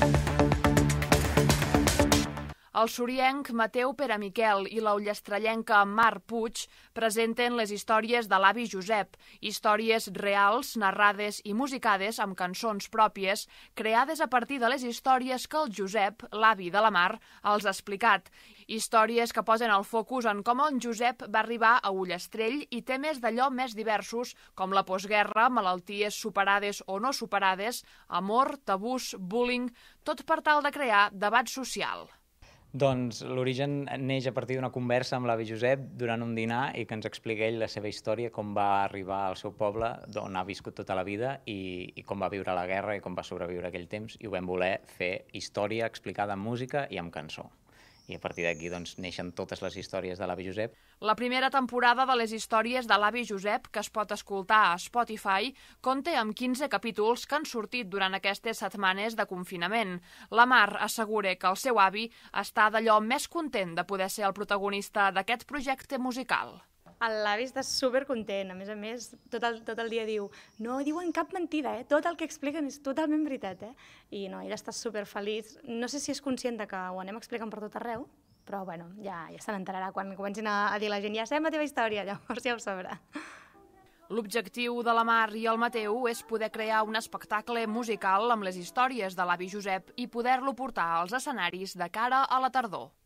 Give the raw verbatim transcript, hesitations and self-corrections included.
El sorienc Mateu Peramiquel i l'ullastrellenca Mar Puig presenten les històries de l'avi Josep, històries reals, narrades i musicades amb cançons pròpies, creades a partir de les històries que el Josep, l'avi de la Mar, els ha explicat. Històries que posen el focus en com el Josep va arribar a Ullastrell i temes d'allò més diversos, com la postguerra, malalties superades o no superades, amor, tabús, bullying, tot per tal de crear debat social. Doncs l'origen neix a partir d'una conversa amb l'avi Josep durant un dinar i que ens explica ell la seva història, com va arribar al seu poble, d'on ha viscut tota la vida i, i com va viure la guerra i com va sobreviure aquell temps, i ho vam voler fer història explicada amb música i amb cançó. I a partir d'aquí doncs, neixen totes les històries de l'avi Josep. La primera temporada de les històries de l'avi Josep, que es pot escoltar a Spotify, compta amb quinze capítols que han sortit durant aquestes setmanes de confinament. La Mar assegura que el seu avi està d'allò més content de poder ser el protagonista d'aquest projecte musical. L'avi està supercontent, a més a més, tot el, tot el dia diu no diuen cap mentida, eh? Tot el que expliquen és totalment veritat, eh? I no, ell està superfeliç. No sé si és conscient de que ho anem explicant per tot arreu, però bueno, ja, ja se n'enterarà quan comencin a, a dir la gent ja sabem la teva història, llavors ja ho sabrà. L'objectiu de la Mar i el Mateu és poder crear un espectacle musical amb les històries de l'avi Josep i poder-lo portar als escenaris de cara a la tardor.